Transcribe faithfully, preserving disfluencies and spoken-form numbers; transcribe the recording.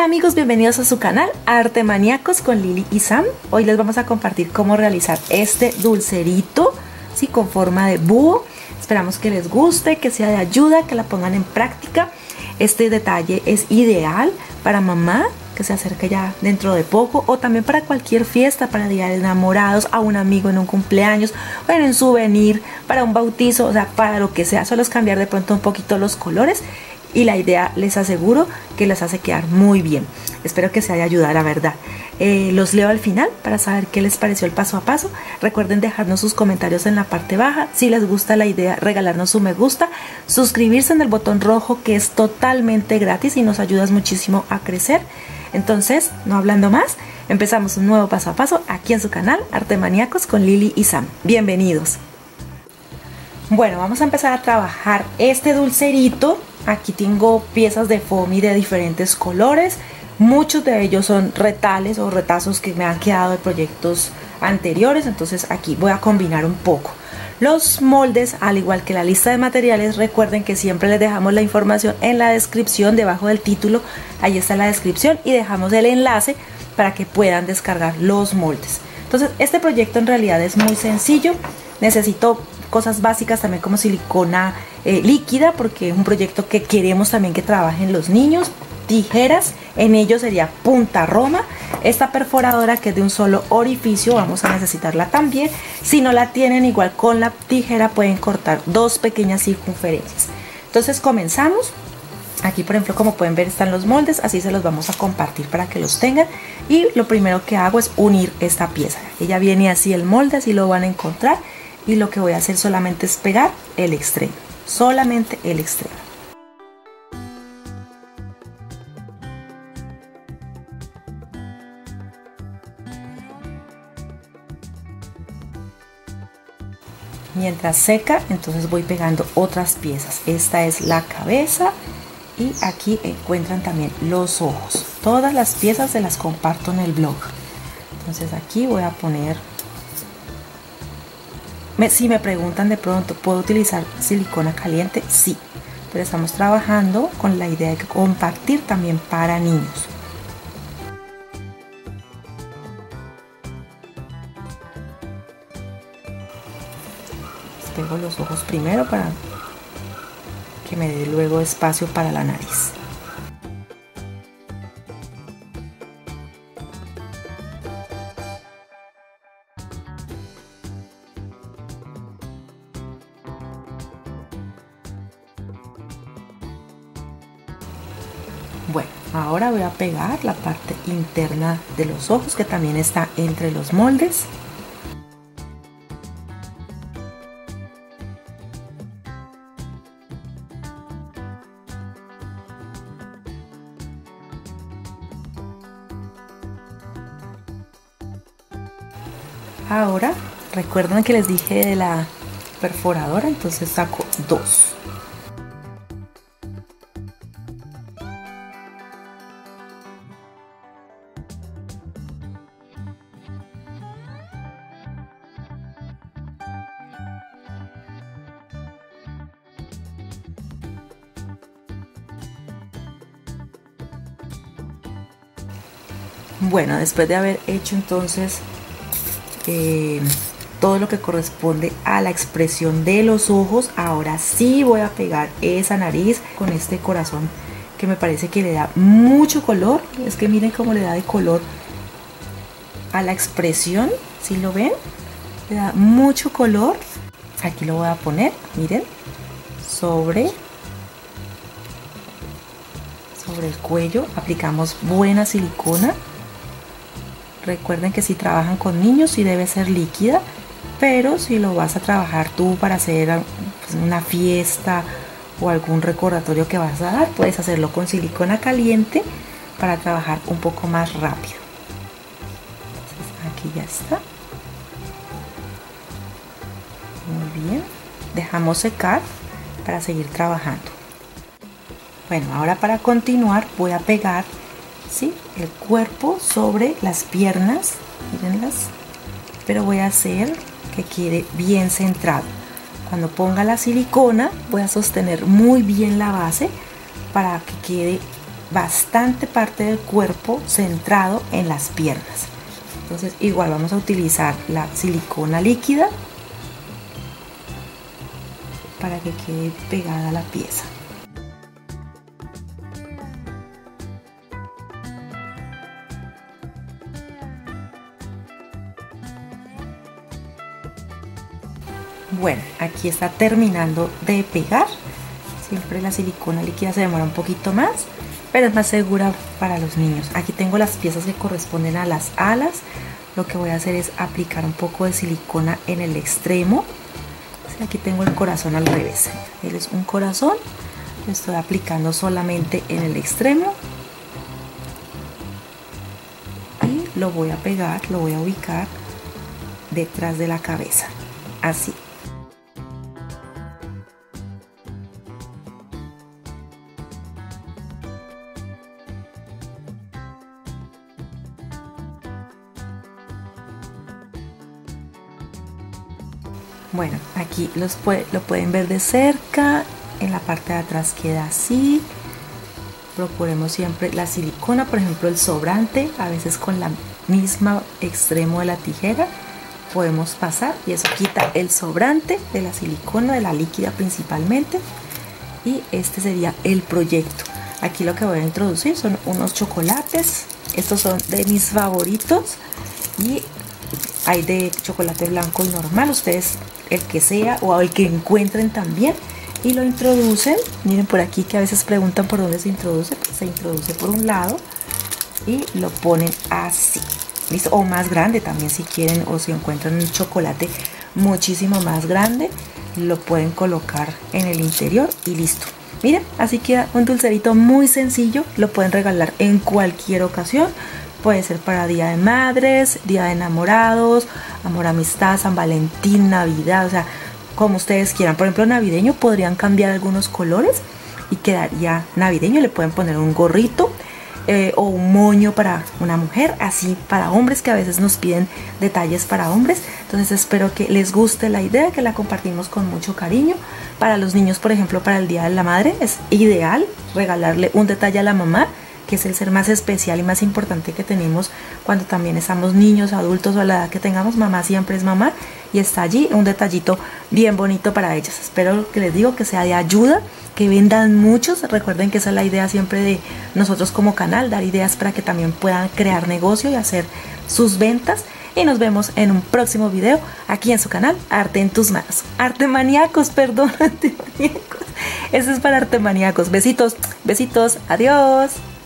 amigos, bienvenidos a su canal Arte Maníacos con Lili y Sam. Hoy les vamos a compartir cómo realizar este dulcerito, ¿sí? Con forma de búho. Esperamos que les guste, que sea de ayuda, que la pongan en práctica. Este detalle es ideal para mamá, que se acerque ya dentro de poco, o también para cualquier fiesta, para día de enamorados, a un amigo en un cumpleaños, o en un souvenir, para un bautizo, o sea, para lo que sea. Solo es cambiar de pronto un poquito los colores y la idea, les aseguro, que les hace quedar muy bien. Espero que sea de ayuda, la verdad. Eh, los leo al final para saber qué les pareció el paso a paso. Recuerden dejarnos sus comentarios en la parte baja. Si les gusta la idea, regalarnos su me gusta, suscribirse en el botón rojo, que es totalmente gratis y nos ayudas muchísimo a crecer. Entonces, no hablando más, empezamos un nuevo paso a paso aquí en su canal Arte Maníacos con Lili y Sam. Bienvenidos. Bueno, vamos a empezar a trabajar este dulcerito. Aquí tengo piezas de foamy de diferentes colores. Muchos de ellos son retales o retazos que me han quedado de proyectos anteriores. Entonces aquí voy a combinar un poco. Los moldes, al igual que la lista de materiales, recuerden que siempre les dejamos la información en la descripción, debajo del título. Ahí está la descripción y dejamos el enlace para que puedan descargar los moldes. Entonces este proyecto en realidad es muy sencillo. Necesito cosas básicas también como silicona eh, líquida, porque es un proyecto que queremos también que trabajen los niños. Tijeras, en ello sería punta roma. Esta perforadora, que es de un solo orificio, vamos a necesitarla también. Si no la tienen, igual con la tijera pueden cortar dos pequeñas circunferencias. Entonces comenzamos. Aquí, por ejemplo, como pueden ver, están los moldes, así se los vamos a compartir para que los tengan. Y lo primero que hago es unir esta pieza. Ella viene así el molde, así lo van a encontrar. Y lo que voy a hacer solamente es pegar el extremo, solamente el extremo. Mientras seca, entonces voy pegando otras piezas. Esta es la cabeza y aquí encuentran también los ojos. Todas las piezas se las comparto en el blog. Entonces aquí voy a poner... Si me preguntan de pronto, ¿puedo utilizar silicona caliente? Sí, pero estamos trabajando con la idea de compartir también para niños. Pego los ojos primero para que me dé luego espacio para la nariz. Bueno, ahora voy a pegar la parte interna de los ojos, que también está entre los moldes. Ahora, recuerden que les dije de la perforadora, entonces saco dos. Bueno, después de haber hecho entonces eh, todo lo que corresponde a la expresión de los ojos, ahora sí voy a pegar esa nariz con este corazón que me parece que le da mucho color. Es que miren cómo le da de color a la expresión, ¿sí lo ven? Le da mucho color. Aquí lo voy a poner, miren, sobre sobre el cuello. Aplicamos buena silicona. Recuerden que si trabajan con niños sí debe ser líquida, pero si lo vas a trabajar tú para hacer pues, una fiesta o algún recordatorio que vas a dar, puedes hacerlo con silicona caliente para trabajar un poco más rápido. Entonces, aquí ya está. Muy bien. Dejamos secar para seguir trabajando. Bueno, ahora para continuar voy a pegar, ¿sí?, el cuerpo sobre las piernas, mírenlas, pero voy a hacer que quede bien centrado. Cuando ponga la silicona voy a sostener muy bien la base para que quede bastante parte del cuerpo centrado en las piernas. Entonces igual vamos a utilizar la silicona líquida para que quede pegada la pieza. Bueno, aquí está terminando de pegar. Siempre la silicona líquida se demora un poquito más, pero es más segura para los niños. Aquí tengo las piezas que corresponden a las alas. Lo que voy a hacer es aplicar un poco de silicona en el extremo. Aquí tengo el corazón al revés. Él es un corazón. Lo estoy aplicando solamente en el extremo. Y lo voy a pegar, lo voy a ubicar detrás de la cabeza. Así. Bueno, aquí los puede, lo pueden ver de cerca. En la parte de atrás queda así. Procuremos siempre la silicona, por ejemplo el sobrante, a veces con la misma extremo de la tijera podemos pasar y eso quita el sobrante de la silicona, de la líquida principalmente. Y este sería el proyecto. Aquí lo que voy a introducir son unos chocolates. Estos son de mis favoritos y hay de chocolate blanco y normal, ustedes el que sea o el que encuentren también, y lo introducen. Miren por aquí que a veces preguntan por dónde se introduce. Se introduce por un lado y lo ponen así, ¿listo? O más grande también si quieren, o si encuentran un chocolate muchísimo más grande, lo pueden colocar en el interior y listo. Miren, así queda un dulcerito muy sencillo. Lo pueden regalar en cualquier ocasión. Puede ser para Día de Madres, Día de Enamorados, Amor, Amistad, San Valentín, Navidad, o sea, como ustedes quieran. Por ejemplo, navideño podrían cambiar algunos colores y quedaría navideño. Le pueden poner un gorrito eh, o un moño para una mujer, así para hombres, que a veces nos piden detalles para hombres. Entonces espero que les guste la idea, que la compartimos con mucho cariño. Para los niños, por ejemplo, para el Día de la Madre es ideal regalarle un detalle a la mamá, que es el ser más especial y más importante que tenemos cuando también estamos niños, adultos o a la edad que tengamos. Mamá siempre es mamá y está allí un detallito bien bonito para ellas. Espero que les digo que sea de ayuda, que vendan muchos. Recuerden que esa es la idea siempre de nosotros como canal, dar ideas para que también puedan crear negocio y hacer sus ventas. Y nos vemos en un próximo video aquí en su canal Arte en tus manos. Artemaníacos, perdón, Artemaníacos. Eso es para Artemaníacos. Besitos, besitos, adiós.